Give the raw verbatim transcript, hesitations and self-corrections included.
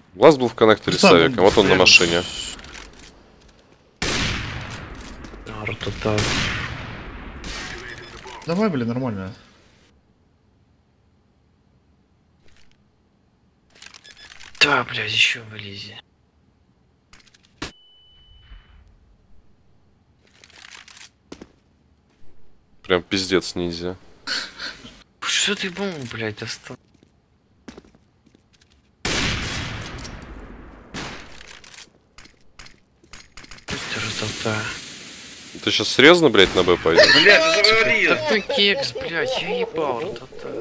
Лаз был в коннекторе с авиком, вот он на машине. Давай, блин, нормально. Да, блядь, еще вылези. Прям пиздец ниндзя. Что ты бомбу, блядь, достал? Ты сейчас серьезно, блядь, на Б пойдешь? Блядь, ты завалил! Такой кекс, блядь, я ебал, ратата.